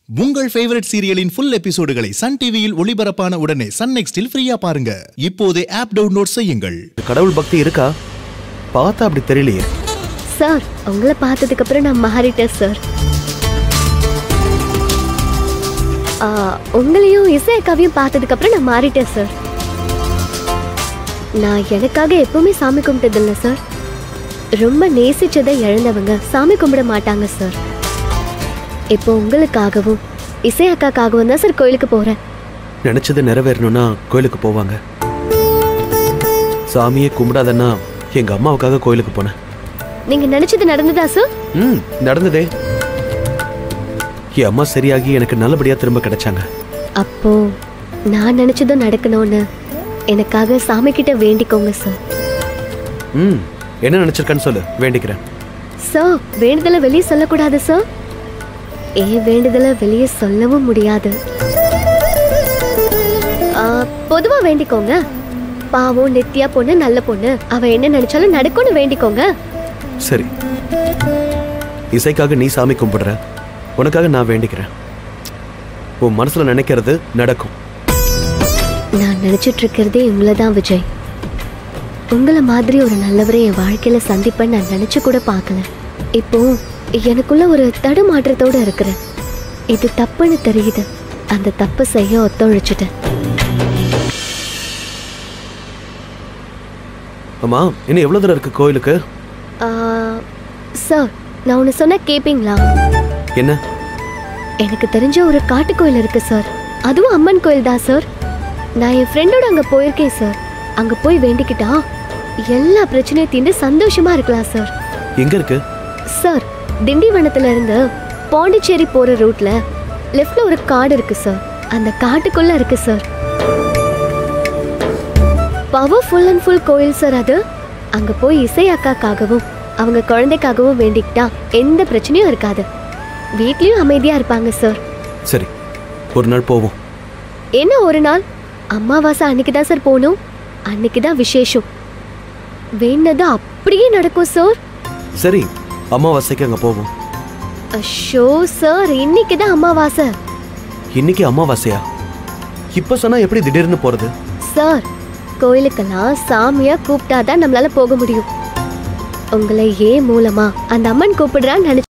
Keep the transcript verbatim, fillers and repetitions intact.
உங்கள் ஃபேவரட் சீரியலின் ஃபுல் எபிசோடுகளை சன் டிவியில் ஒளிபரப்பான உடனே சன் நெக்ஸ்டில் ஃப்ரீயா பாருங்க. இப்போதே ஆப் டவுன்லோட் செய்யுங்கள். கடவுள் பக்தி இருக்கா? பார்த்தா அப்படி தெரியலையே. சார், உங்களை பார்த்ததுக்கு அப்புறம் நான் மாறிட்டேன் சார். உங்களையும் இசை அக்காவையும் பார்த்ததுக்கு அப்புறம் நான் மாறிட்டேன் சார். நான் எனக்காக எப்பவுமே சாமி கும்பிட்டது இல்லை சார். ரொம்ப நேசிச்சதை இழந்தவங்க சாமி கும்பிட மாட்டாங்க சார். இப்போ உங்களுக்காகவும் இசை அக்காக்காகவும் தான் சார் கோயிலுக்கு போறேன். நினைச்சது நிறைவேறணும்னா கோயிலுக்கு போவாங்க. சாமியே கும்பிடாதன்னா எங்க அம்மாவுக்காக கோயிலுக்கு போனேன். நீங்க நினைச்சது நடந்ததா சார்? ம், நடந்ததே. என் அம்மா சரியாகி எனக்கு நல்லபடியா திரும்ப கிடைச்சாங்க. அப்போ நான் நினைச்சதும் நடக்கணும்னு எனக்காக சாமி கிட்ட வேண்டிக்கோங்க சார். ம், என்ன நினைச்சிருக்கேன்னு சொல்லு, வேண்டிக்கிறேன். சார், வேண்டுதலை வெளியே சொல்லக்கூடாது சார். ஏன் வேண்டுதலை வெளியே சொல்லவும் முடியாது. பொதுவா வேண்டிக்கோங்க. பாவம் நித்யா பொண்ணு நல்ல பொண்ணு, அவ என்ன நினைச்சாலும் நடக்கும்னு வேண்டிக்கோங்க. சரி, இசைக்காக நீ சாமி கும்பிடுற, உனக்காக நான் வேண்டிக்கிறேன். உன் மனசுல நினைக்கிறது நடக்கும். நான் நினைச்சிட்டு இருக்கிறதே உங்களதான் விஜய். உங்களை மாதிரி ஒரு நல்லவரை என் வாழ்க்கையில சந்திப்பேன்னு நான் நினைச்சு கூட பார்க்கல. இப்போ எனக்குள்ள ஒரு தடுமாற்றத்தோட இருக்கிறேன். இது தப்புன்னு தெரியுது. அந்த தப்பு செய்ய ஒத்துழைச்சிட்டேன். அம்மா, இன்னும் எவ்வளவு தூரம் இருக்கு கோயிலுக்கு? சார், நான் ஒன்று சொன்ன கேப்பீங்களா? என்ன? எனக்கு தெரிஞ்ச ஒரு காட்டு கோயில் இருக்கு சார். அதுவும் அம்மன் கோயில் தான் சார். நான் என் ஃப்ரெண்டோட அங்க போயிருக்கேன் சார். அங்க போய் வேண்டிக்கிட்டா எல்லா பிரச்சனையும் தீர்ந்து சந்தோஷமா இருக்கலாம் சார். எங்க இருக்கு சார்? திண்டிவனத்துல இருந்து பாண்டிச்சேரி போற ரூட்ல லெஃப்ட்ல ஒரு காடு இருக்கு சார். அந்த காட்டுக்குள்ள இருக்கு sir. Powerful and full கோயில் சார் அது. அங்க போய் இசை அக்காக்காகவும் அவங்க குழந்தைக்காகவும் வேண்டிக்கிட்டா எந்த பிரச்சனையும் இருக்காது. வீட்லயும் அமைதியா இருப்பாங்க சார். சரி, ஒரு நாள் போவோம். என்ன ஒரு நாள்? அம்மாவாசை அன்னைக்கு தான் சார் போகணும். அன்னைக்கு தான் விசேஷம். வேண்டது அப்படியே நடக்கும் சார். சரி, அமாவாசைக்கு அங்க போவோம். ஷோ சார், இன்னைக்கு தான் அமாவாசை. இன்னைக்கு அமாவாசையா? இப்ப சொன்னா எப்படி திடீர்னு போறது? சார், கோயிலுக்கெல்லாம் சாமியா கூப்பிட்டாதான் நம்மளால போக முடியும். உங்களை ஏன் மூலமா அந்த அம்மன் கூப்பிடுறான்னு நினைச்சு